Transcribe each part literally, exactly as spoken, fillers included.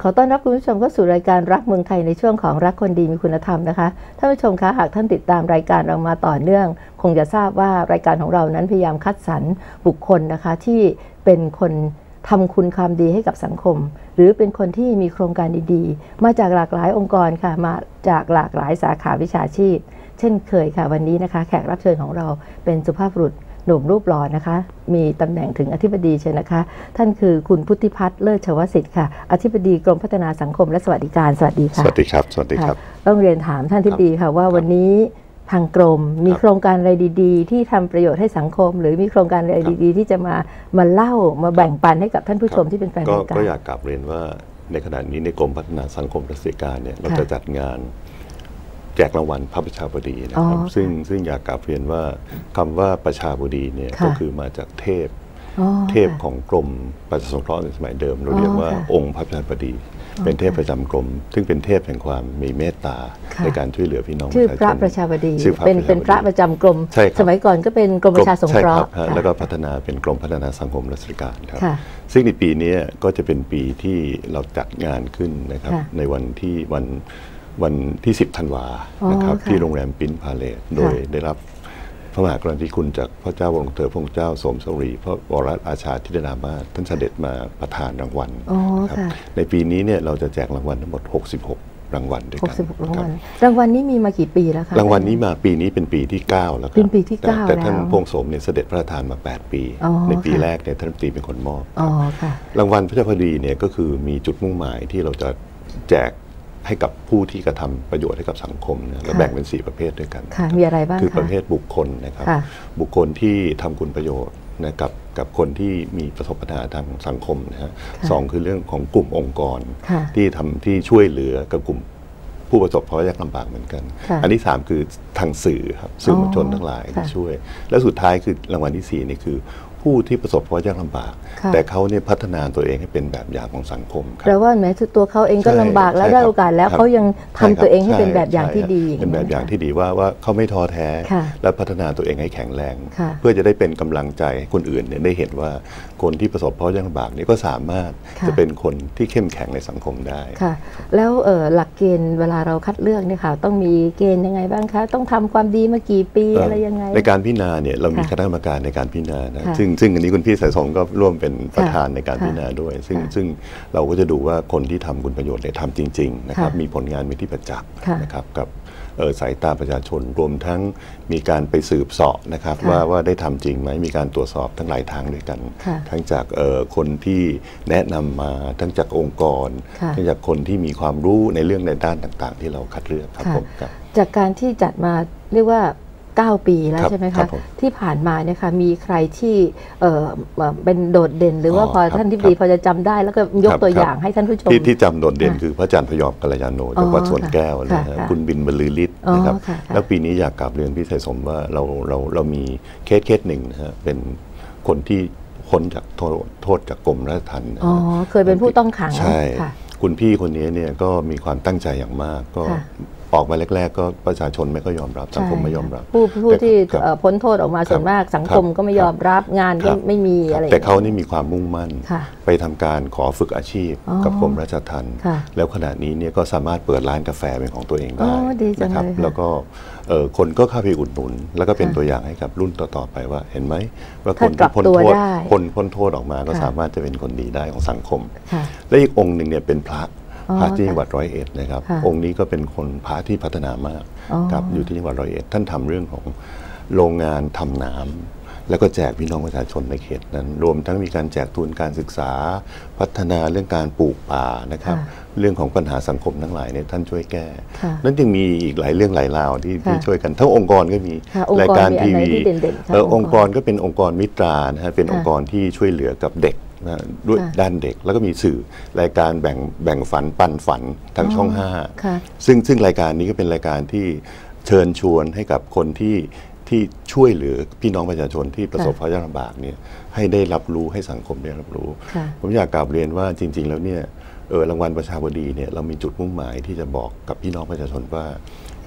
ขอต้อนรับคุณผู้ชมเข้าสู่รายการรักเมืองไทยในช่วงของรักคนดีมีคุณธรรมนะคะท่านผู้ชมคะหากท่านติดตามรายการเรามาต่อเนื่องคงจะทราบว่ารายการของเรานั้นพยายามคัดสรรบุคคลนะคะที่เป็นคนทำคุณความดีให้กับสังคมหรือเป็นคนที่มีโครงการดีๆมาจากหลากหลายองค์กรค่ะมาจากหลากหลายสาขาวิชาชีพเช่นเคยค่ะวันนี้นะคะแขกรับเชิญของเราเป็นสุภาพบุรุษหนุ่มรูปหล่อนะคะมีตำแหน่งถึงอธิบดีเชิญนะคะท่านคือคุณพุทธิพัฒน์เลิศชวสิทธิ์ค่ะอธิบดีกรมพัฒนาสังคมและสวัสดิการสวัสดีค่ะสวัสดีครับสวัสดีครับต้องเรียนถามท่านอธิบดีค่ะว่าวันนี้ทางกรมมีโครงการอะไรดีๆที่ทำประโยชน์ให้สังคมหรือมีโครงการอะไรดีๆที่จะมามาเล่ามาแบ่งปันให้กับท่านผู้ชมที่เป็นแฟนรายการก็อยากกลับเรียนว่าในขณะนี้ในกรมพัฒนาสังคมและสวัสดิการเนี่ยเราจะจัดงานแจกรางวัลพระประชาบดีนะครับซึ่งซึ่งอยากกลับเรียนว่าคำว่าประชาบดีเนี่ยก็คือมาจากเทพเทพของกรมประชาสงเคราะห์ในสมัยเดิมเราเรียกว่าองค์พระประชาบดีเป็นเทพประจำกรมซึ่งเป็นเทพแห่งความมีเมตตาในการช่วยเหลือพี่น้องชื่อพระประชาบดีเป็นเป็นพระประจำกรมสมัยก่อนก็เป็นกรมประชาสงเคราะห์แล้วก็พัฒนาเป็นกรมพัฒนาสังคมและสวัสดิการครับซึ่งในปีนี้ก็จะเป็นปีที่เราจัดงานขึ้นนะครับในวันที่วันวันที่สิบธันวานะครับที่โรงแรมปิ้นพาเลทโดยได้รับพระมหากรุณาธิคุณจากพระเจ้าวรวงเธอพระเจ้าสมสรีพระวรอาชาธิดามาศท่านเสด็จมาประทานรางวัลครับในปีนี้เนี่ยเราจะแจกรางวัลทั้งหมดหกสิบหกรางวัลด้วยกันหกสิบหกรางวัลรางวัลนี้มีมากี่ปีแล้วคะรางวัลนี้มาปีนี้เป็นปีที่เก้าแล้วครับเป็นปีที่เก้าแต่ท่านพงษ์สมเนี่ยเสด็จพระราชทานมาแปดปีในปีแรกเนี่ยท่านรัฐมนตรีเป็นคนมอบรางวัลพระเจ้าพอดีเนี่ยก็คือมีจุดมุ่งหมายที่เราจะแจกให้กับผู้ที่กระทำประโยชน์ให้กับสังคมนะเราแบ่งเป็นสี่ประเภทด้วยกันมีอะไรบ้างคือประเภทบุคคลนะครับบุคคลที่ทำคุณประโยชน์นะกับกับคนที่มีประสบปัญหาทางสังคมนะฮะสองคือเรื่องของกลุ่มองค์กรที่ทำที่ช่วยเหลือกับกลุ่มผู้ประสบภาวะยากลำบากเหมือนกันอันที่สามคือทางสื่อครับสื่อมวลชนทั้งหลายที่ช่วยและสุดท้ายคือรางวัลที่สี่นี่คือผู้ที่ประสบภาวะยากลำบากแต่เขาเนี่ยพัฒนาตัวเองให้เป็นแบบอย่างของสังคมครับแปลว่าแม้ตัวเขาเองก็ลำบากแล้วได้โอกาสแล้วเขายังทำตัวเองให้เป็นแบบอย่างที่ดีเป็นแบบอย่างที่ดีว่าว่าเขาไม่ท้อแท้และพัฒนาตัวเองให้แข็งแรงเพื่อจะได้เป็นกำลังใจให้คนอื่นเนี่ยได้เห็นว่าคนที่ประสบภาวะยากลำบากนี่ก็สามารถจะเป็นคนที่เข้มแข็งในสังคมได้ค่ะแล้วหลักเกณฑ์เวลาเราคัดเลือกเนี่ยค่ะต้องมีเกณฑ์ยังไงบ้างคะต้องทำความดีมากี่ปีอะไรยังไงในการพิจารณาเนี่ยเรามีคณะกรรมการในการพิจารณานะซึ่งซึ่งอันนี้คุณพี่สายสมก็ร่วมเป็นประธานในการพิจารณาด้วยซึ่งซึ่งเราก็จะดูว่าคนที่ทำคุณประโยชน์เนี่ยทำจริงๆนะครับมีผลงานมีที่ประจักษ์นะครับกับสายตาประชาชนรวมทั้งมีการไปสืบเสาะนะครับว่าว่าได้ทำจริงไหมมีการตรวจสอบทั้งหลายทางด้วยกันทั้งจากคนที่แนะนำมาทั้งจากองค์กรทั้งจากคนที่มีความรู้ในเรื่องในด้านต่างๆที่เราคัดเลือกครับผมจากการที่จัดมาเรียกว่าเก้าปีแล้วใช่ไหมคะที่ผ่านมาเนี่ยค่ะมีใครที่เอ่อเป็นโดดเด่นหรือว่าพอท่านที่ดีพอจะจำได้แล้วก็ยกตัวอย่างให้ท่านผู้ชมที่ที่จำโดดเด่นคือพระอาจารย์พยอมกัลยาโนจากวัดสวนแก้วนะฮะคุณบินบรรลือฤทธิ์นะครับแล้วปีนี้อยากกลับเรียนพี่สายสมว่าเราเราเรามีเคสเคสหนึ่งนะฮะเป็นคนที่พ้นจากโทษโทษจากกรมราชทัณฑ์อ๋อเคยเป็นผู้ต้องขังใช่คุณพี่คนนี้เนี่ยก็มีความตั้งใจอย่างมากก็ออกมาแรกๆก็ประชาชนไม่ก็ยอมรับสังคมไม่ยอมรับผู้ผู้ที่พ้นโทษออกมาส่วนมากสังคมก็ไม่ยอมรับงานก็ไม่มีอะไรแต่เขานี่มีความมุ่งมั่นไปทำการขอฝึกอาชีพกับกรมราชทัณฑ์แล้วขณะนี้เนี่ยก็สามารถเปิดร้านกาแฟเป็นของตัวเองได้นะครับแล้วก็คนก็เข้าไปอุดหนุนแล้วก็เป็นตัวอย่างให้กับรุ่นต่อๆไปว่าเห็นไหมว่าคนที่พ้นโทษคนพ้นโทษออกมาก็สามารถจะเป็นคนดีได้ของสังคมและอีกองค์หนึ่งเนี่ยเป็นพระพระที่จังหวัดร้อยเอ็ดนะครับองค์นี้ก็เป็นคนพระที่พัฒนามากครับอยู่ที่จังหวัดร้อยเอ็ดท่านทำเรื่องของโรงงานทำน้ำแล้วก็แจกพี่น้องประชาชนในเขตนั้นรวมทั้งมีการแจกทุนการศึกษาพัฒนาเรื่องการปลูกป่านะครับเรื่องของปัญหาสังคมทั้งหลายเนี่ยท่านช่วยแก้นั้นจึงมีอีกหลายเรื่องหลายราวที่ที่ช่วยกันทั้งองค์กรก็มีรายการทีวีองค์กรก็เป็นองค์กรมิตรานะฮะเป็นองค์กรที่ช่วยเหลือกับเด็กด้วยด้านเด็กแล้วก็มีสื่อรายการแบ่งแบ่งฝันปันฝันทางช่องห้าซึ่งซึ่งรายการนี้ก็เป็นรายการที่เชิญชวนให้กับคนที่ที่ช่วยเหลือพี่น้องประชาชนที่ประสบภาวะยากลำบากเนี่ยให้ได้รับรู้ให้สังคมได้รับรู้ผมอยากกล่าวเรียนว่าจริงๆแล้วเนี่ยเออรางวัลประชาบดีเนี่ยเรามีจุดมุ่งหมายที่จะบอกกับพี่น้องประชาชนว่า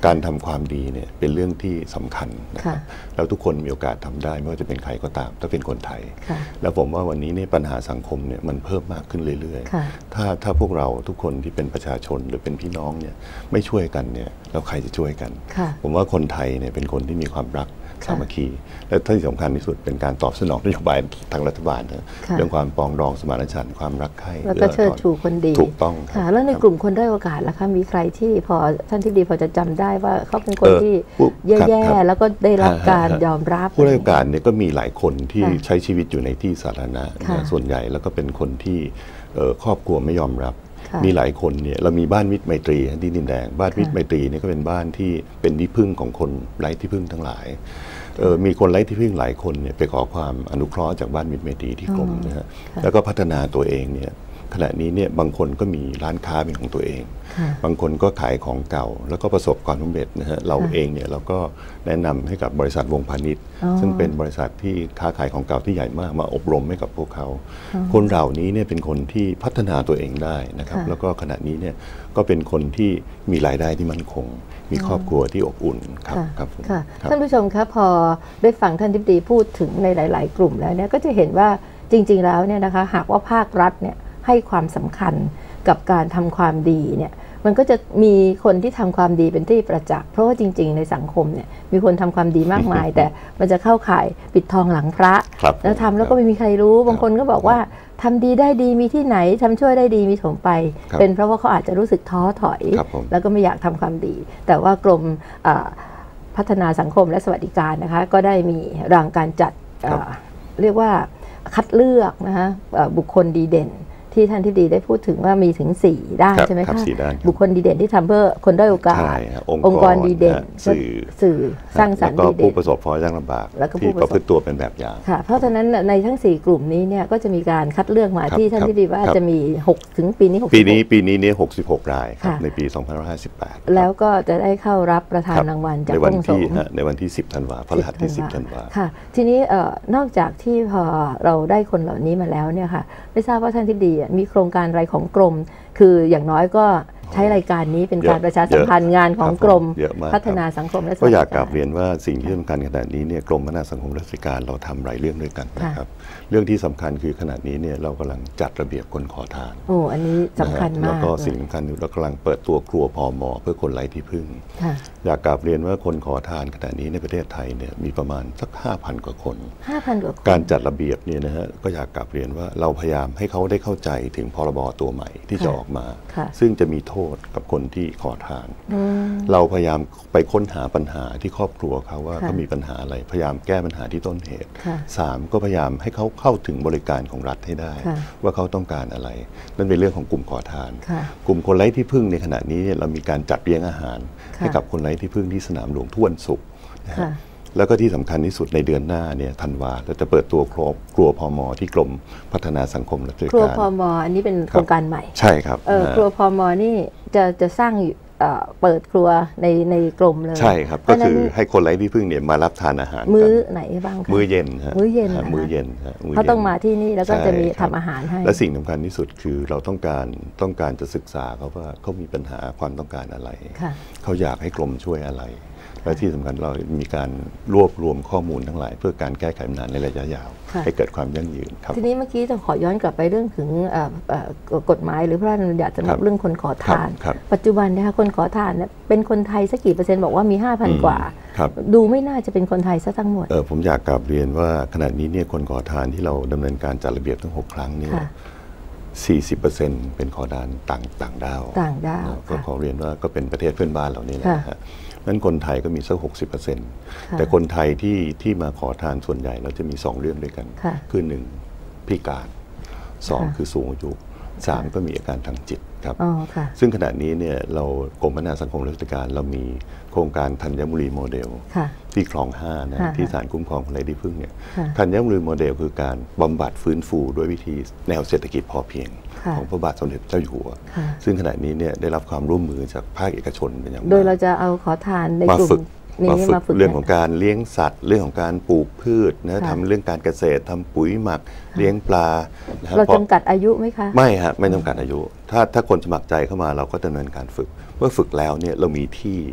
การทำความดีเนี่ยเป็นเรื่องที่สำคัญนะครับแล้วทุกคนมีโอกาสทำได้ไม่ว่าจะเป็นใครก็ตามถ้าเป็นคนไทยแล้วผมว่าวันนี้เนี่ยปัญหาสังคมเนี่ยมันเพิ่มมากขึ้นเรื่อยๆถ้าถ้าพวกเราทุกคนที่เป็นประชาชนหรือเป็นพี่น้องเนี่ยไม่ช่วยกันเนี่ยแล้วใครจะช่วยกันผมว่าคนไทยเนี่ยเป็นคนที่มีความรักสามัคคีและที่สำคัญที่สุดเป็นการตอบสนองนโยบายทางรัฐบาลนะเรื่องความปองดองสมานฉันท์ความรักใคร่แล้วก็เชิดชูคนดีถูกต้องค่ะแล้วในกลุ่มคนด้อยโอกาสล่ะคะมีใครที่พอท่านที่ดีพอจะจำได้ว่าเขาเป็นคนที่แย่ๆแล้วก็ได้รับการยอมรับผู้ด้อยโอกาสเนี่ยก็มีหลายคนที่ใช้ชีวิตอยู่ในที่สาธารณะส่วนใหญ่แล้วก็เป็นคนที่ครอบครัวไม่ยอมรับมีหลายคนเนี่ยเรามีบ้านมิตรไมตรีที่ดินแดงบ้านมิตรไมตรีเนี่ยก็เป็นบ้านที่เป็นที่พึ่งของคนไร้ที่พึ่งทั้งหลายมีคนไร้ที่พึ่งหลายคนเนี่ยไปขอความอนุเคราะห์จากบ้านมิตรไมตรีที่กรมนะฮะแล้วก็พัฒนาตัวเองเนี่ยขณะนี้เนี่ยบางคนก็มีร้านค้าเป็นของตัวเองบางคนก็ขายของเก่าแล้วก็ประสบความสำเร็จนะฮะเราเองเนี่ยเราก็แนะนำให้กับบริษัทวงพาณิชย์ซึ่งเป็นบริษัทที่ค้าขายของเก่าที่ใหญ่มากมาอบรมให้กับพวกเขาคนเหล่านี้เนี่ยเป็นคนที่พัฒนาตัวเองได้นะครับแล้วก็ขณะนี้เนี่ยก็เป็นคนที่มีรายได้ที่มั่นคงมีครอบครัวที่อบอุ่นครับครับท่านผู้ชมครับพอได้ฟังท่านทิพดีพูดถึงในหลายๆกลุ่มแล้วเนี่ยก็จะเห็นว่าจริงๆแล้วเนี่ยนะคะหากว่าภาครัฐเนี่ยให้ความสำคัญกับการทำความดีเนี่ยมันก็จะมีคนที่ทำความดีเป็นที่ประจักษ์เพราะว่าจริงๆในสังคมเนี่ยมีคนทำความดีมากมาย แต่มันจะเข้าข่ายปิดทองหลังพระแล้วทำแล้วก็ไม่มีใครรู้บางคนก็บอกว่าทำดีได้ดีมีที่ไหนทำช่วยได้ดีมีถมไปเป็นเพราะว่าเขาอาจจะรู้สึกท้อถอยแล้วก็ไม่อยากทำความดีแต่ว่ากรมพัฒนาสังคมและสวัสดิการนะคะก็ได้มีรางการจัดเรียกว่าคัดเลือกนะคะบุคคลดีเด่นที่ท่านที่ดีได้พูดถึงว่ามีถึงสี่ด้านใช่ไหมคะบุคคลดีเด่นที่ทำเพื่อคนด้อยโอกาสองค์กรดีเด่นสื่อสร้างสรรค์ดีเด่นผู้ประสบภัยยากลำบากที่ประพฤติตัวเป็นแบบอย่างค่ะเพราะฉะนั้นในทั้งสี่กลุ่มนี้เนี่ยก็จะมีการคัดเลือกมาที่ท่านที่ดีว่าจะมีหกถึงปีนี้ปีนี้ปีนี้เนี่ยหกสิบหกรายในปีสองพันห้าร้อยห้าสิบแปดแล้วก็จะได้เข้ารับประทานรางวัลจากองค์สงฆ์ในวันที่สิบธันวาคมพฤหัสที่สิบธันวาคมค่ะทีนี้นอกจากที่พอเราได้คนเหล่านี้มาแล้วเนี่ยค่ะไม่ทราบว่าท่านที่ดีมีโครงการอะไรของกรมคืออย่างน้อยก็ใช้รายการนี้เป็นการประชาสัมพันธ์งานของกรมพัฒนาสังคมและสวัสดิการก็อยากกลับเรียนว่าสิ่งที่สำคัญขนาดนี้เนี่ยกรมพัฒนาสังคมและสวัสดิการเราทำหลายเรื่องด้วยกันนะครับเรื่องที่สำคัญคือขณะนี้เนี่ยเรากำลังจัดระเบียบคนขอทานโอ้อันนี้สำคัญมากแล้วก็สิ่งสำคัญอยู่เรากำลังเปิดตัวครัวพม.เพื่อคนไร้ที่พึ่งอยากกลับเรียนว่าคนขอทานขณะนี้ในประเทศไทยเนี่ยมีประมาณสัก ห้าพัน กว่าคนห้าพัน กว่าคนการจัดระเบียบเนี่ยนะฮะก็อยากกลับเรียนว่าเราพยายามให้เขาได้เข้าใจถึงพรบตัวใหม่ที่จะออกมาซึ่งจะมีโทษกับคนที่ขอทานเราพยายามไปค้นหาปัญหาที่ครอบครัวเขาว่าเขามีปัญหาอะไรพยายามแก้ปัญหาที่ต้นเหตุสามก็พยายามให้เขาเข้าถึงบริการของรัฐให้ได้ว่าเขาต้องการอะไรนั่นเป็นเรื่องของกลุ่มขอทานกลุ่มคนไร้ที่พึ่งในขณะนี้เรามีการจัดเลี้ยงอาหารให้กับคนไร้ที่พึ่งที่สนามหลวงทุกวันศุกร์แล้วก็ที่สำคัญที่สุดในเดือนหน้าเนี่ยธันวาเราจะเปิดตัวครัวครัวพม.ที่กรมพัฒนาสังคมและสวัสดิการครัวพม.อันนี้เป็นโครงการใหม่ใช่ครับครัวพม.นี่จะจะสร้างเปิดครัวในในกรมเลยใช่ครับก็คือให้คนไร้ที่พึ่งเนี่ยมารับทานอาหารมื้อไหนบ้างมื้อเย็นมื้อเย็นมื้อเย็นเขาต้องมาที่นี่แล้วก็จะมีทำอาหารให้และสิ่งสำคัญที่สุดคือเราต้องการต้องการจะศึกษาเขาว่าเขามีปัญหาความต้องการอะไรเขาอยากให้กรมช่วยอะไรและที่สำคัญเรามีการรวบรวมข้อมูลทั้งหลายเพื่อการแก้ไขปัญหาในระยะยาวให้เกิดความยั่งยืนครับทีนี้เมื่อกี้จะขอย้อนกลับไปเรื่องถึงกฎหมายหรือพระราชบัญญัติสำหรับเรื่องคนขอทานปัจจุบันนะคะคนขอทานเป็นคนไทยสักกี่เปอร์เซ็นต์บอกว่ามี ห้าพัน กว่าดูไม่น่าจะเป็นคนไทยซะทั้งหมดเออผมอยากกลับเรียนว่าขณะนี้เนี่ยคนขอทานที่เราดำเนินการจัดระเบียบทั้งหกครั้งนี่สี่สิบเปอร์เซ็นต์ เป็นขอทานต่างต่างด้าวต่างด้าวก็ขอเรียนว่าก็เป็นประเทศเพื่อนบ้านเรานี่แหละฮะนั้นคนไทยก็มีสัก หกสิบเปอร์เซ็นต์ แต่คนไทยที่ที่มาขอทานส่วนใหญ่เราจะมีสองเรื่องด้วยกันคือหนึ่งพิการสองคือสูงอายุสามก็มีอาการทางจิตครับซึ่งขณะนี้เนี่ยเรากรมพัฒนาสังคมและสวัสดิการเรามีโครงการธัญบุรีโมเดลที่คลองห้านะที่ศาลคุ้มครองคนไร้ที่พึ่งเนี่ยธัญบุรีโมเดลคือการบำบัดฟื้นฟูด้วยวิธีแนวเศรษฐกิจพอเพียงของพระบาทสมเด็จเจ้าอยู่หัวซึ่งขณะนี้เนี่ยได้รับความร่วมมือจากภาคเอกชนเป็นอย่างมากโดยเราจะเอาขอทานในกลุ่มมาฝึกเรื่องของการเลี้ยงสัตว์เรื่องของการปลูกพืชนะทำเรื่องการเกษตรทำปุ๋ยหมักเลี้ยงปลาเราจำกัดอายุไหมคะไม่ฮะไม่จำกัดอายุถ้าถ้าคนสมัครใจเข้ามาเราก็ดำเนินการฝึกเมื่อฝึกแล้วเนี่ยเรามีที่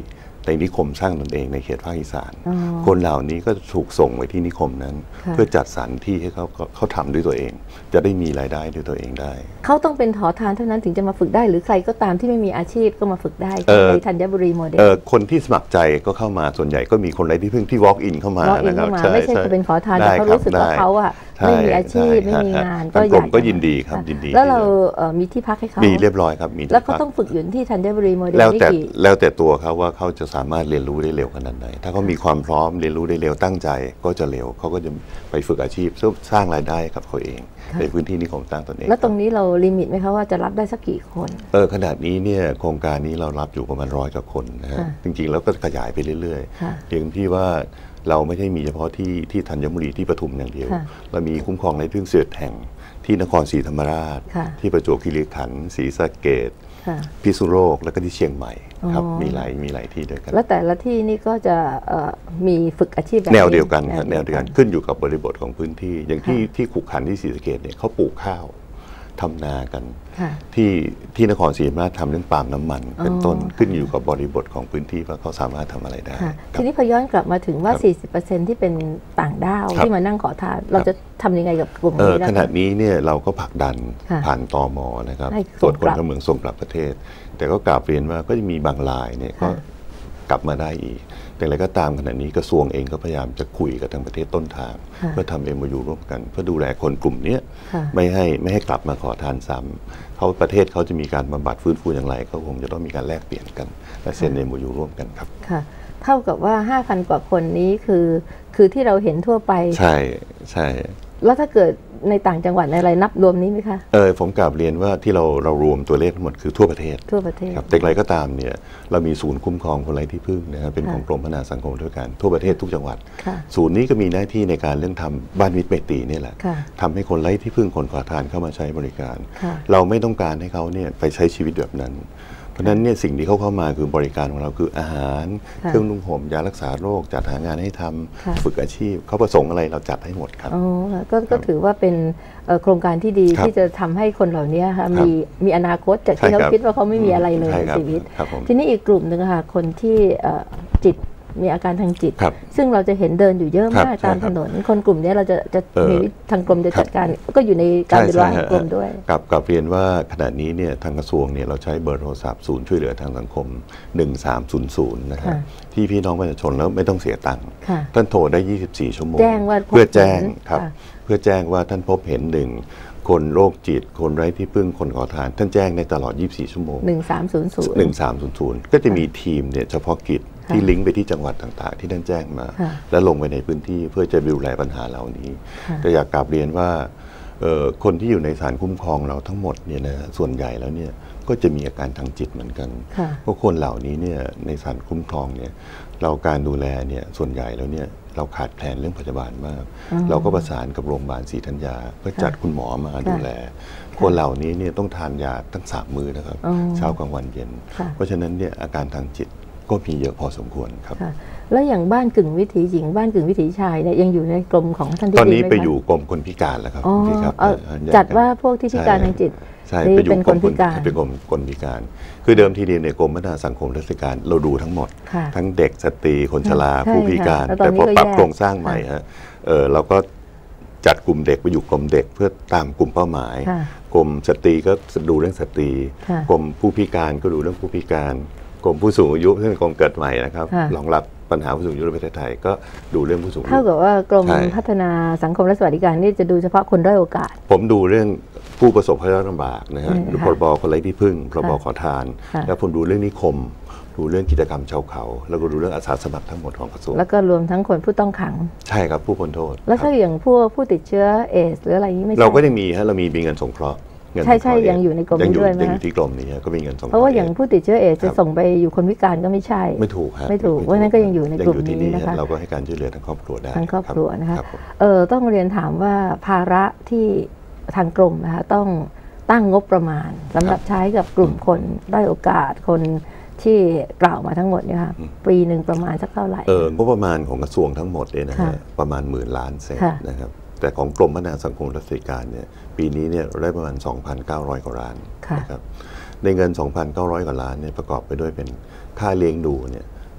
ในนิคมสร้างตนเองในเขตภาคอีสานคนเหล่านี้ก็ถูกส่งไปที่นิคมนั้นเพื่อจัดสรรที่ให้เขาเขาทำด้วยตัวเอง จะได้มีรายได้ด้วยตัวเองได้เขาต้องเป็นขอทานเท่านั้นถึงจะมาฝึกได้หรือใครก็ตามที่ไม่มีอาชีพก็มาฝึกได้ในธัญบุรีโมเดลคนที่สมัครใจก็เข้ามาส่วนใหญ่ก็มีคนไร้ที่พึ่งที่ walk in เข้ามานะครับไม่ใช่เป็นขอทานแต่เขารู้สึกว่าเขาอะไม่มีอาชีพไม่มีงานก็อยากก็ยินดีครับยินดีแล้วเรามีที่พักให้เขามีเรียบร้อยครับมีแล้วเขาต้องฝึกอยู่ที่ธัญบุรีโมเดลแล้วแต่แล้วแต่ตัวเขาว่าเขาจะสามารถเรียนรู้ได้เร็วขนาดไหนถ้าเขามีความพร้อมเรียนรู้ได้เร็วตั้งใจก็จะเร็วเขาก็จะไปฝึกอาชีพสร้างรายได้กับเขาเองในพื้นที่นิคมสร้างตนเองแล้วตรงนี้เราลิมิตไหมคะว่าจะรับได้สักกี่คนเออขนาดนี้เนี่ยโครงการนี้เรารับอยู่ประมาณร้อยกว่าคนนะฮะจริงๆแล้วก็ขยายไปเรื่อยๆอย่างที่ว่าเราไม่ใช่มีเฉพาะที่ที่ธัญบุรีที่ปทุมอย่างเดียวเรามีคุ้มครองในพึ่งเสือแห่งที่นครศรีธรรมราชที่ประจวบคีรีขันธ์ศรีสะเกษพิษณุโลกแล้วก็ที่เชียงใหม่ครับมีหลายมีหลายที่ด้วยกันแล้วแต่ละที่นี่ก็จะมีฝึกอาชีพแบบแนวเดียวกันแนวเดียวกันขึ้นอยู่กับบริบทของพื้นที่อย่างที่ที่ขุขันธ์ที่ศรีสะเกษเนี่ยเขาปลูกข้าวทำนากันที่ที่นครศรีธรรมราชทำเรื่องปาล์มน้ำมันเป็นต้นขึ้นอยู่กับบริบทของพื้นที่ว่าเขาสามารถทำอะไรได้ทีนี้พอย้อนกลับมาถึงว่า สี่สิบเปอร์เซ็นต์ ที่เป็นต่างด้าวที่มานั่งขอทานเราจะทำยังไงกับกลุ่มนี้ขณะนี้เนี่ยเราก็ผลักดันผ่านตม.นะครับตรวจคนเข้าเมืองส่งกลับประเทศแต่ก็กราบเรียนว่าก็จะมีบางรายเนี่ยก็กลับมาได้อีกแต่อะไรก็ตามขณะนี้กระทรวงเองก็พยายามจะคุยกับทางประเทศต้นทางเพื่อทำ เอ็ม โอ ยู ร่วมกันเพื่อดูแลคนกลุ่มนี้ไม่ให้ไม่ให้กลับมาขอทานซ้ำเขาประเทศเขาจะมีการบำบัดฟื้นฟูอย่างไรเขาคงจะต้องมีการแลกเปลี่ยนกันและเซ็น เอ็ม โอ ยู ร่วมกันครับค่ะเท่ากับว่า ห้าพัน กว่าคนนี้คือคือที่เราเห็นทั่วไปใช่ใช่แล้วถ้าเกิดในต่างจังหวัดในอะไรนับรวมนี้ไหมคะเออผมกลับเรียนว่าที่เราเรารวมตัวเลขทั้งหมดคือทั่วประเทศทั่วประเทศครับแต่อะไรก็ตามเนี่ยเรามีศูนย์คุ้มครองคนไร้ที่พึ่งนะครับเป็นของกรมพัฒนาสังคมด้วยกันทั่วประเทศทุกจังหวัดศูนย์นี้ก็มีหน้าที่ในการเรื่องทำบ้านมิตรเมตรีนี่แหละทำให้คนไร้ที่พึ่งคนขอทานเข้ามาใช้บริการเราไม่ต้องการให้เขาเนี่ยไปใช้ชีวิตแบบนั้นเพราะฉะนั้นเนี่ยสิ่งที่เขาเข้ามาคือบริการของเราคืออาหารเครื่องนุ่งห่มยารักษาโรคจัดหางานให้ทำฝึกอาชีพเขาประสงค์อะไรเราจัดให้หมดครับอ๋อก็ก็ถือว่าเป็นโครงการที่ดีที่จะทำให้คนเหล่านี้ค่ะมีมีอนาคตจากที่เขาคิดว่าเขาไม่มีอะไรเลยในชีวิตทีนี้อีกกลุ่มหนึ่งค่ะคนที่จิตมีอาการทางจิตซึ่งเราจะเห็นเดินอยู่เยอะมากตามถนนคนกลุ่มนี้เราจะจะมีทางกรมจะจัดการก็อยู่ในการดูแลของกรมด้วยกับกับเรียนว่าขณะนี้เนี่ยทางกระทรวงเนี่ยเราใช้เบอร์โทรศัพท์ศูนย์ช่วยเหลือทางสังคมหนึ่งสามศูนย์ศูนย์นะครับที่พี่น้องประชาชนแล้วไม่ต้องเสียตังค์ท่านโทรได้ยี่สิบสี่ชั่วโมงเพื่อแจ้งครับเพื่อแจ้งว่าท่านพบเห็นหนึ่งคนโรคจิตคนไร้ที่พึ่งคนขอทานท่านแจ้งในตลอดยี่สิบสี่ชั่วโมงหนึ่งสามศูนย์ศูนย์หนึ่งสามศูนย์ศูนย์ก็จะมีทีมเนี่ยเฉพาะกิจที่ลิงก์ไปที่จังหวัดต่างๆที่ท่านแจ้งมาแล้วลงไปในพื้นที่เพื่อจะดูแลปัญหาเหล่านี้แต่อยากกราบเรียนว่าคนที่อยู่ในสถานคุ้มครองเราทั้งหมดเนี่ยนะส่วนใหญ่แล้วเนี่ยก็จะมีอาการทางจิตเหมือนกันเพราะคนเหล่านี้เนี่ยในสถานคุ้มครองเนี่ยเราการดูแลเนี่ยส่วนใหญ่แล้วเนี่ยเราขาดแคลนเรื่องพยาบาลมากเราก็ประสานกับโรงพยาบาลศรีธัญญาเพื่อจัดคุณหมอมาดูแลคนเหล่านี้เนี่ยต้องทานยาตั้งสามมื้อนะครับเช้ากลางวันเย็นเพราะฉะนั้นเนี่ยอาการทางจิตก็มีเยอะพอสมควรครับแล้วอย่างบ้านกึ่งวิถีหญิงบ้านกึ่งวิถีชายเนี่ยยังอยู่ในกรมของท่านที่ตอนนี้ไปอยู่กรมคนพิการแล้วครับพี่ครับจัดว่าพวกที่พิการทางจิตใช่เป็นคนพิการเป็นกรมคนพิการคือเดิมทีเดียวในกรมพัฒนาสังคมและราชการเราดูทั้งหมดทั้งเด็กสตรีคนชราผู้พิการแต่พอปรับโครงสร้างใหม่ฮะเราก็จัดกลุ่มเด็กไปอยู่กรมเด็กเพื่อตามกลุ่มเป้าหมายกรมสตรีก็ดูเรื่องสตรีกรมผู้พิการก็ดูเรื่องผู้พิการกรมผู้สูงอายุซึ่งเป็นกรมเกิดใหม่นะครับรองรับปัญหาผู้สูงอายุในประเทศไทยก็ดูเรื่องผู้สูงอายุเท่ากับว่ากรมพัฒนาสังคมและสวัสดิการนี่จะดูเฉพาะคนด้อยโอกาสผมดูเรื่องผู้ประสบภัยลำบากนะฮะพรบคนไร้ที่พึ่งพรบขอทานแล้วผมดูเรื่องนิคมดูเรื่องกิจกรรมชาวเขาแล้วก็ดูเรื่องอาสาสมัครทั้งหมดของกระทรวงแล้วก็รวมทั้งคนผู้ต้องขังใช่ครับผู้พ้นโทษแล้วถ้าอย่างผู้ผู้ติดเชื้อเอสหรืออะไรนี้ไม่ใช่เราก็ยังมีฮะเรามีเงินสงเคราะห์ใช่ใช่ยังอยู่ในกรมนี้ด้วยไหมยังอยู่ที่กรมนี้ก็มีเงินสงเคราะห์เพราะว่าอย่างผู้ติดเชื้อเอสจะส่งไปอยู่คนพิการก็ไม่ใช่ไม่ถูกครับไม่ถูกเพราะนั้นก็ยังอยู่ในกลุ่มนี้นะคะเราก็ให้การช่วยเหลือทั้งครอบครัวได้ทั้งครอบครัวนะคะเออต้องเรียนถามว่าภาระที่ทางกรมนะคะต้องตั้งงบประมาณสำหรับใช้กับกลุ่มคนด้อยโอกาสคนที่กล่าวมาทั้งหมดเนี่ยค่ะปีหนึ่งประมาณสักเท่าไหร่เอองบประมาณของกระทรวงทั้งหมดเนี่ยนะฮะประมาณหมื่นล้านเศษนะครับแต่ของกรมพัฒนาสังคมและสวัสดิการเนี่ยปีนี้เนี่ยได้ประมาณ สองพันเก้าร้อย กว่าล้านนะครับในเงิน สองพันเก้าร้อย กว่าล้านเนี่ยประกอบไปด้วยเป็นค่าเลี้ยงดูเนี่ย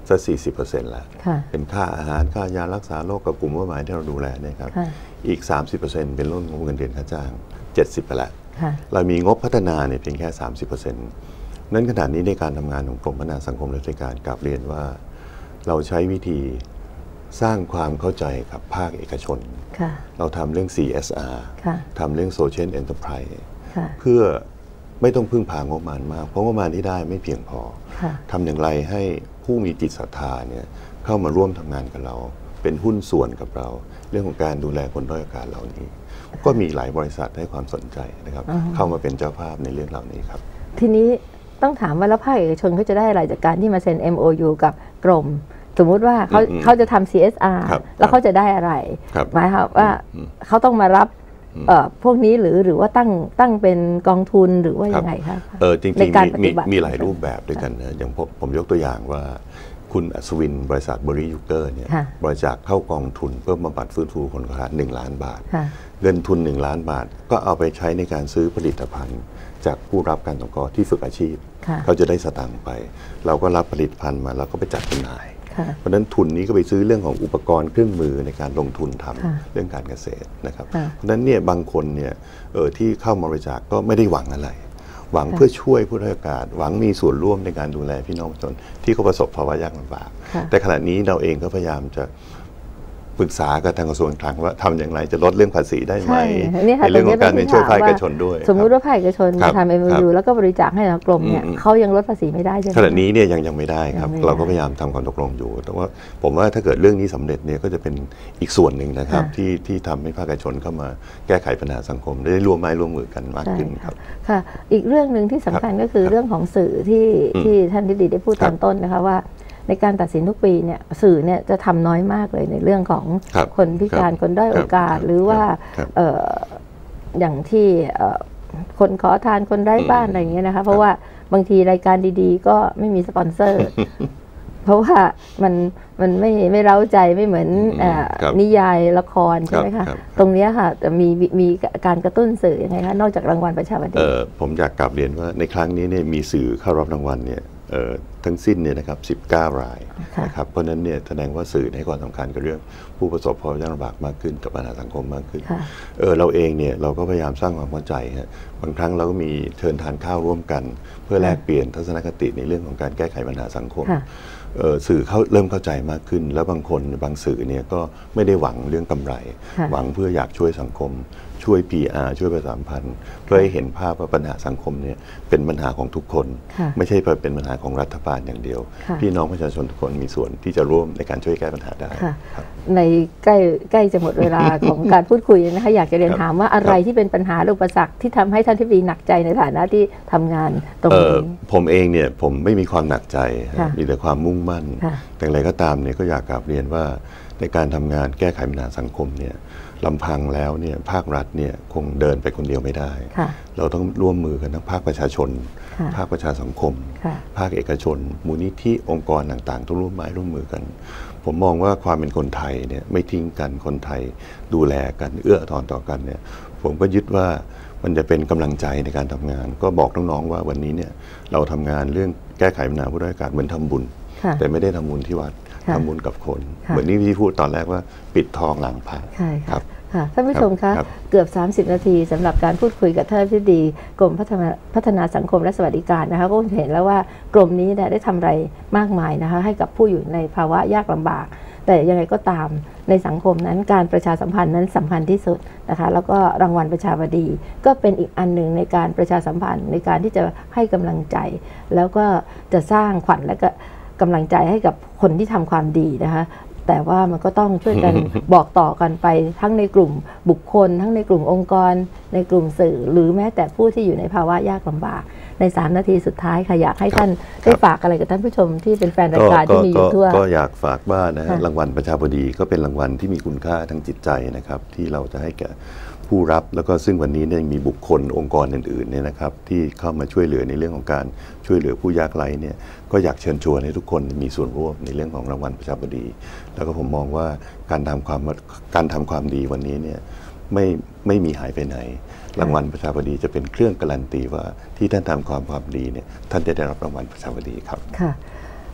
จะสี่สิบเปอร์เซ็นต์แล้วเป็นค่าอาหารค่ายารักษาโรคกับกลุ่มเป้าหมายที่เราดูแลเนี่ยครับอีก สามสิบเปอร์เซ็นต์ เป็นเรื่องของเงินเดือนค่าจ้างเจ็ดสิบไปแล้วเรามีงบพัฒนาเนี่ยเพียงแค่ สามสิบเปอร์เซ็นต์ นั้นขณะนี้ในการทำงานของกรมพัฒนาสังคมและสวัสดิการกลับเรียนว่าเราใช้วิธีสร้างความเข้าใจกับภาคเอกชนเราทำเรื่อง ซี เอส อาร์ ทำเรื่อง Social Enterprise เพื่อไม่ต้องพึ่งพางบประมาณมากเพราะงบประมาณที่ได้ไม่เพียงพอทำอย่างไรให้ผู้มีจิตศรัทธาเนี่ยเข้ามาร่วมทำงานกับเราเป็นหุ้นส่วนกับเราเรื่องของการดูแลคนด้อยโอกาสเหล่านี้ก็มีหลายบริษัทให้ความสนใจนะครับเข้ามาเป็นเจ้าภาพในเรื่องเหล่านี้ครับทีนี้ต้องถามว่าแล้วภาคเอกชนเขาจะได้อะไรจากการที่มาเซ็น เอ็ม โอ ยู กับกรมสมมุติว่าเขาเขาจะทำ ซี เอส อาร์ แล้วเขาจะได้อะไรหมายความว่าเขาต้องมารับพวกนี้หรือหรือว่าตั้งตั้งเป็นกองทุนหรือว่ายังไงคะเออจริงๆมีมีหลายรูปแบบด้วยกันนะอย่างผมผมยกตัวอย่างว่าคุณอัศวินบริษัทบริยูเกอร์เนี่ยบริจาคเข้ากองทุนเพื่อบำบัดฟื้นฟูคนขาดหนึ่งล้านบาทเงินทุนหนึ่งล้านบาทก็เอาไปใช้ในการซื้อผลิตภัณฑ์จากผู้รับการสงเคราะห์ที่ฝึกอาชีพเขาจะได้สตางค์ไปเราก็รับผลิตภัณฑ์มาแล้วก็ไปจัดจำหน่ายเพราะฉะนั้นทุนนี้ก็ไปซื้อเรื่องของอุปกรณ์เครื่องมือในการลงทุนทำเรื่องการเกษตรนะครับเพราะฉะนั้นเนี่ยบางคนเนี่ยเออที่เข้ามาบริจาคก็ไม่ได้หวังอะไรหวังเพื่อช่วยผู้ด้อยโอกาสหวังมีส่วนร่วมในการดูแลพี่น้องประชาชนที่เขาประสบภาวะยากลำบากแต่ขณะนี้เราเองก็พยายามจะปรึกษากับทางกระทรวงคลังว่าทำอย่างไรจะลดเรื่องภาษีได้ไหมในเรื่องของการเป็นช่วยภาคเอกชนด้วยสมมุติว่าภาคเอกชนทำ เอ็ม โอ ยู แล้วก็บริจาคให้ทางกรมเนี่ยเขายังลดภาษีไม่ได้ใช่ไหมขณะนี้เนี่ยยังยังไม่ได้ครับเราก็พยายามทำความตกลงอยู่แต่ว่าผมว่าถ้าเกิดเรื่องนี้สำเร็จเนี่ยก็จะเป็นอีกส่วนหนึ่งนะครับที่ที่ทำให้ภาคเอกชนเข้ามาแก้ไขปัญหาสังคมได้ร่วมไม้ร่วมมือกันมากขึ้นครับค่ะอีกเรื่องหนึ่งที่สำคัญก็คือเรื่องของสื่อที่ที่ท่านทิติได้พูดตอนต้นนะคะว่าในการตัดสินทุกปีเนี่ยสื่อเนี่ยจะทำน้อยมากเลยในเรื่องของคนพิการคนด้อยโอกาสหรือว่าอย่างที่คนขอทานคนไร้บ้านอะไรอย่างเงี้ยนะคะเพราะว่าบางทีรายการดีๆก็ไม่มีสปอนเซอร์เพราะว่ามันมันไม่ไม่เร้าใจไม่เหมือนนิยายละครใช่ไหมคะตรงนี้ค่ะจะมีมีการกระตุ้นสื่อยังไงคะนอกจากรางวัลประชาบดีผมอยากกลับเรียนว่าในครั้งนี้เนี่ยมีสื่อเข้ารับรางวัลเนี่ยทั้งสิ้นเนี่ยนะครับสิบเก้ารายนะครับเพราะนั้นเนี่ยแสดงว่าสื่อให้ความสำคัญกับเรื่องผู้ประสบภาวะยากลำบากมากขึ้นกับปัญหาสังคมมากขึ้นเออเราเองเนี่ยเราก็พยายามสร้างความเข้าใจฮะบางครั้งเราก็มีเชิญทานข้าวร่วมกันเพื่อแลกเปลี่ยนทัศนคติในเรื่องของการแก้ไขปัญหาสังคมสื่อเขาเริ่มเข้าใจมากขึ้นแล้วบางคนบางสื่อเนี่ยก็ไม่ได้หวังเรื่องกำไรหวังเพื่ออยากช่วยสังคมช่วย พี อาร์ ช่วยประชาสัมพันธ์เพื่อให้เห็นภาพว่าปัญหาสังคมเนี่ยเป็นปัญหาของทุกคนไม่ใช่เป็นปัญหาของรัฐบาลอย่างเดียวพี่น้องประชาชนทุกคนมีส่วนที่จะร่วมในการช่วยแก้ปัญหาได้ในใกล้ใกล้จะหมดเวลาของการพูดคุยนะคะอยากจะเรียนถามว่าอะไรที่เป็นปัญหาอุปสรรคที่ทำให้ท่านทิติหนักใจในฐานะที่ทำงานตรงนี้ผมเองเนี่ยผมไม่มีความหนักใจมีแต่ความมุ่งมั่นแต่อะไรก็ตามเนี่ยก็อยากกลับเรียนว่าในการทำงานแก้ไขปัญหาสังคมเนี่ยลำพังแล้วเนี่ยภาครัฐเนี่ยคงเดินไปคนเดียวไม่ได้เราต้องร่วมมือกันทั้งภาคประชาชนภาคประชาสังคมภาคเอกชนมูลนิธิองค์กรต่างๆต้องร่วมไม้ร่วมมือกันผมมองว่าความเป็นคนไทยเนี่ยไม่ทิ้งกันคนไทยดูแลกันเอื้อทอนต่อกันเนี่ยผมก็ยึดว่ามันจะเป็นกำลังใจในการทำงานก็บอกน้องๆว่าวันนี้เนี่ยเราทำงานเรื่องแก้ไขปัญหาผู้ด้อยโอกาสเหมือนทำบุญแต่ไม่ได้ทำบุญที่วัดทำบุญกับคนเหมือนที่พี่พูดตอนแรกว่าปิดทองหลังพระครับท่านผู้ชมคะเกือบสามสิบนาทีสำหรับการพูดคุยกับท่านอธิบดีกรมพัฒนาพัฒนาสังคมและสวัสดิการนะคะก็เห็นแล้วว่ากรมนี้ได้ทำอะไรมากมายนะคะให้กับผู้อยู่ในภาวะยากลำบากแต่ยังไงก็ตามในสังคมนั้นการประชาสัมพันธ์นั้นสำคัญที่สุดนะคะแล้วก็รางวัลประชาบดีก็เป็นอีกอันหนึ่งในการประชาสัมพันธ์ในการที่จะให้กำลังใจแล้วก็จะสร้างขวัญและก็กำลังใจให้กับคนที่ทำความดีนะคะแต่ว่ามันก็ต้องช่วยกัน บอกต่อกันไปทั้งในกลุ่มบุคคลทั้งในกลุ่มองค์กรในกลุ่มสื่อหรือแม้แต่ผู้ที่อยู่ในภาวะยากลำบากในสามนาทีสุดท้ายค่ะอยากให้ท่านได้ฝากอะไรกับท่านผู้ชมที่เป็นแฟนรายการที่มีอยู่ทั่วก็อยากฝากบ้านนะรางวัลประชาบดีก็เป็นรางวัลที่มีคุณค่าทางจิตใจนะครับที่เราจะให้แก่ผู้รับแล้วก็ซึ่งวันนี้เนี่ยมีบุคคลองค์กรอื่นๆเนี่ยนะครับที่เข้ามาช่วยเหลือในเรื่องของการช่วยเหลือผู้ยากไร้เนี่ยก็อยากเชิญชวนให้ทุกคนมีส่วนร่วมในเรื่องของรางวัลประชาบดีแล้วก็ผมมองว่าการทำความการทำความดีวันนี้เนี่ยไม่ไม่มีหายไปไหนรางวัลประชาบดีจะเป็นเครื่องการันตีว่าที่ท่านทำความความดีเนี่ยท่านจะได้รับรางวัลประชาบดีครับค่ะ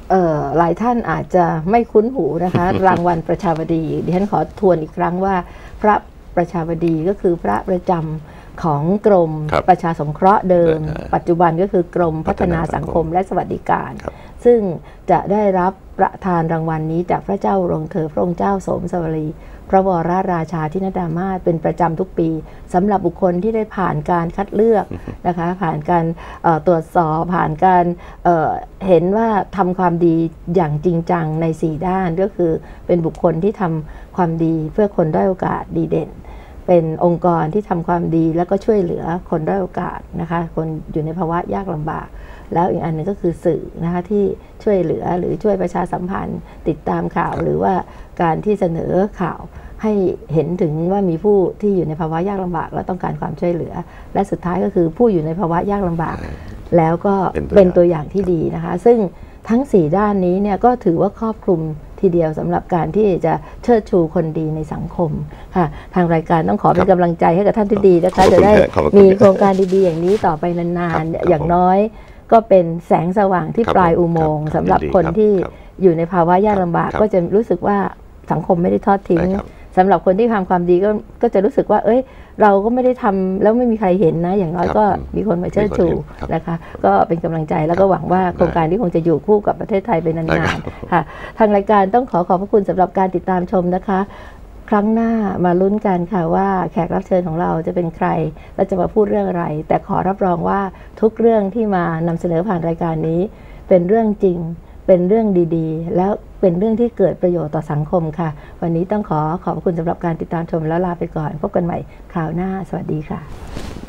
หลายท่านอาจจะไม่คุ้นหูนะคะรางวัลประชาบดีดิฉันขอทวนอีกครั้งว่าพระประชาบดีก็คือพระประจำของกรมประชาสงเคราะห์เดิมปัจจุบันก็คือกรมพัฒนาสังคมและสวัสดิการซึ่งจะได้รับประทานรางวัลนี้จากพระเจ้าอุรงเธอพระองค์เจ้าโสมสวรีพระวรราชาธินดามาศเป็นประจำทุกปีสำหรับบุคคลที่ได้ผ่านการคัดเลือกนะคะผ่านการตรวจสอบผ่านการเเห็นว่าทำความดีอย่างจริงจังในสี่ด้านก็คือเป็นบุคคลที่ทำความดีเพื่อคนด้อยโอกาสดีเด่นเป็นองค์กรที่ทำความดีแล้วก็ช่วยเหลือคนด้อยโอกาสนะคะคนอยู่ในภาวะยากลำบากแล้วอีกอันนึงก็คือสื่อนะคะที่ช่วยเหลือหรือช่วยประชาสัมพันธ์ติดตามข่าวหรือว่าการที่เสนอข่าวให้เห็นถึงว่ามีผู้ที่อยู่ในภาวะยากลำบากและต้องการความช่วยเหลือและสุดท้ายก็คือผู้อยู่ในภาวะยากลำบากแล้วก็เป็นตัวอย่างที่ดีนะคะซึ่งทั้งสี่ด้านนี้เนี่ยก็ถือว่าครอบคลุมทีเดียวสำหรับการที่จะเชิดชูคนดีในสังคมค่ะทางรายการต้องขอเป็นกำลังใจให้กับท่านที่ดีนะคะจะได้มีโครงการดีๆอย่างนี้ต่อไปนานๆอย่างน้อยก็เป็นแสงสว่างที่ปลายอุโมงค์สำหรับคนที่อยู่ในภาวะยากลำบากก็จะรู้สึกว่าสังคมไม่ได้ทอดทิ้งสำหรับคนที่ทำความดีก็ก็จะรู้สึกว่าเอ้ยเราก็ไม่ได้ทำแล้วไม่มีใครเห็นนะอย่างน้อยก็มีคนมาเชิดชูนะคะก็เป็นกำลังใจแล้วก็หวังว่าโครงการที่คงจะอยู่คู่กับประเทศไทยไปนานๆค่ะทางรายการต้องขอขอบพระคุณสำหรับการติดตามชมนะคะครั้งหน้ามาลุ้นกันค่ะว่าแขกรับเชิญของเราจะเป็นใครและจะมาพูดเรื่องอะไรแต่ขอรับรองว่าทุกเรื่องที่มานำเสนอผ่านรายการนี้เป็นเรื่องจริงเป็นเรื่องดีๆแล้วเป็นเรื่องที่เกิดประโยชน์ต่อสังคมค่ะวันนี้ต้องขอขอบคุณสำหรับการติดตามชมแล้วลาไปก่อนพบกันใหม่คราวหน้าสวัสดีค่ะ